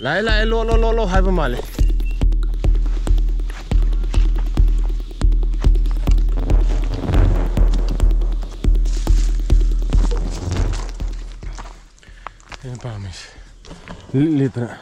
Lai lo hai ba male. Yan pa mis. Litra.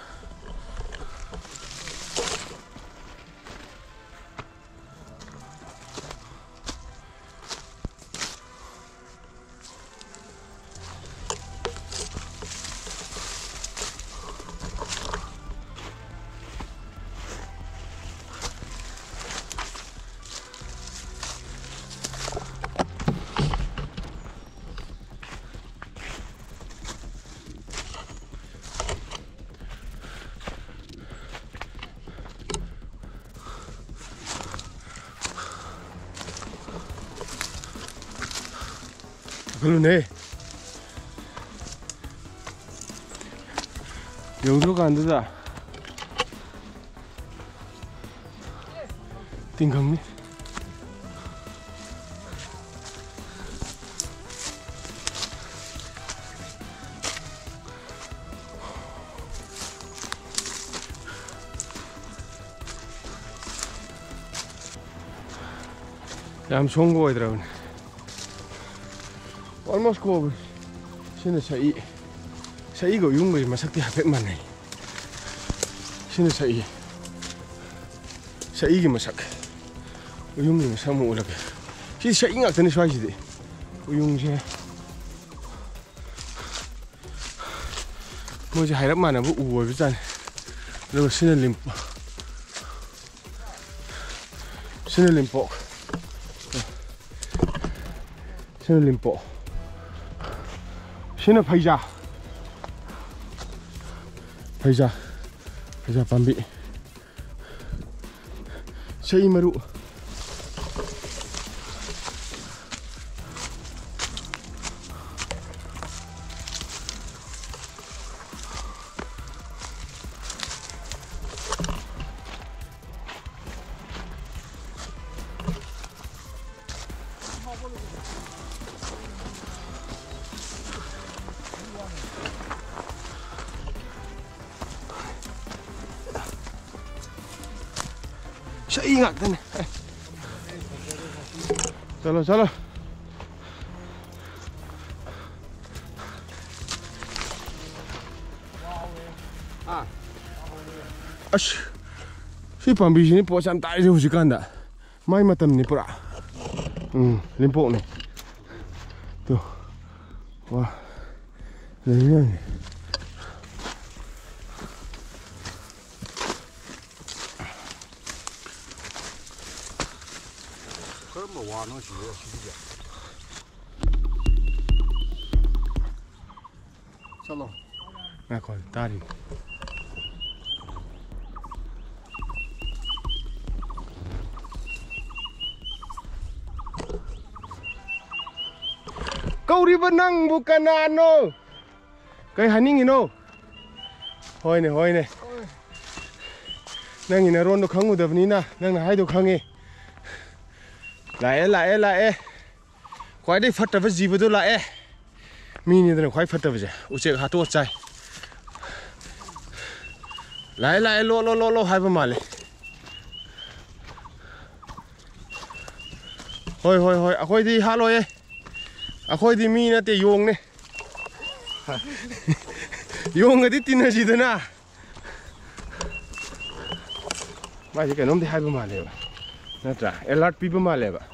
그러네. 영수가 안 되자. 띵강니? 야, 좋은 거 같더라고. Almost go. Sini saya go yung may masakti hapit man eh. Sini saya masak. Yung may masak mo ulag. Sini saya ingat ni swai sini. Yung siya. Mo siya hirap man bu uwa bisan. Lalu sini limpo. Sini Paija pambi. Saya maru. Saya ingat kan. Chalo. Ash. Si pambi sini posan tak ada hujan dah. Mai matam ni pura. Limpo ni. Tuh. Wah. Ni. Chalo. Nah, kau tadi. Kau di benang bukan ano. Kay haning ino. Hoy ne. Nang ina rondo khangu dabni na. Nang na haido khange. Lại khoai đây phật là gì với tôi lại mini này khoai phật là gì uche hạt tuột chạy lại lo hai ba male hồi khôi đi ha lôi khôi đi mi na te yong này yong cái tin là gì thế na mai cái nôm thì hai ba male nè trả alert pi ba male ba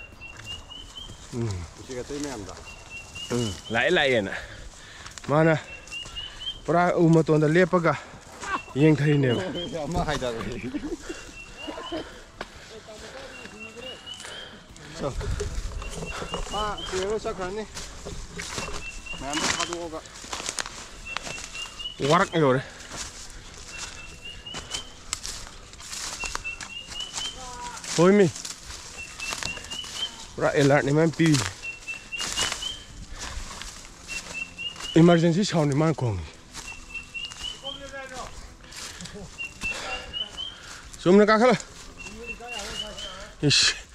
lại nè mana para umaton da lepaga yeng thai ne ma hai da so kiro sa kan ni man da hadu ga warak yo re hoi mi ra alert ni man pi emergency sound ni man kong sumna ka khala ish